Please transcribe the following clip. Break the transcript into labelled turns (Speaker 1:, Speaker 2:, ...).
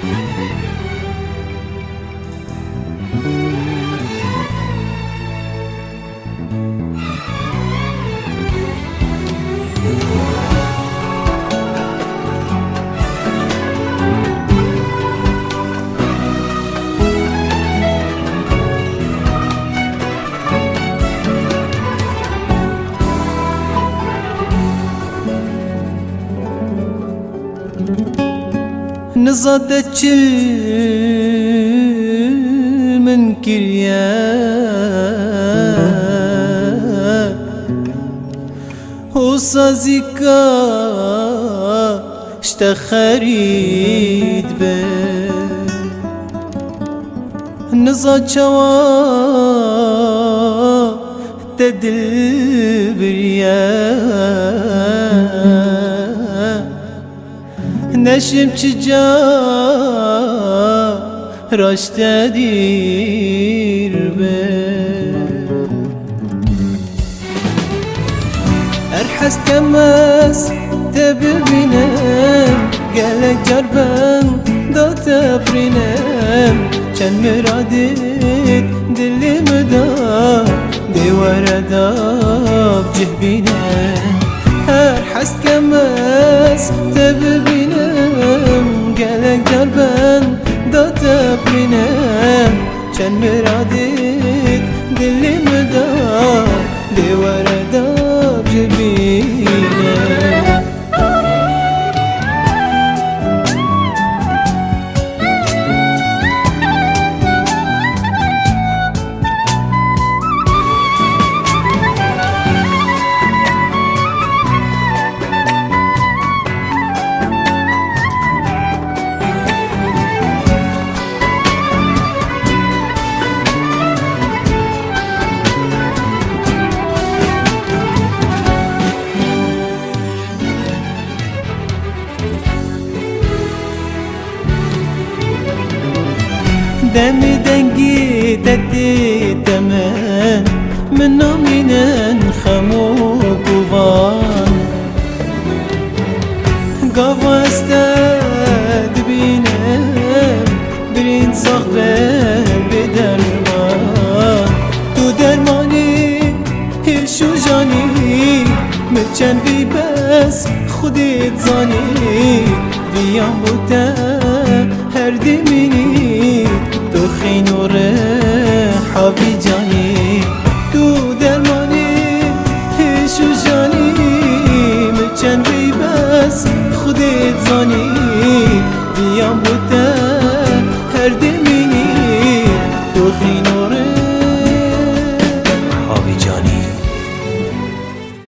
Speaker 1: نزادت من كريا وصازيكا اشتخريد به نزاد شوا تدل بريا نشم چجا راشت دیر به ارحس کمس تببینم گلک جربم دا تبرینم چند مرادت دلی مدا دیوار داب جهبینم ارحس کمس تببینم گلک جربم دا تبرینم چند مرادت دلی مدا دیوار داب جهبینم دمي دنقي تدي تمام منو من خموك وفان قفا استاد بينام برين صخبة بدرمان تو درماني هرشو جاني متشان في بس خودي تزاني ويام بوتا هر دميني تو خين وريحة في جاني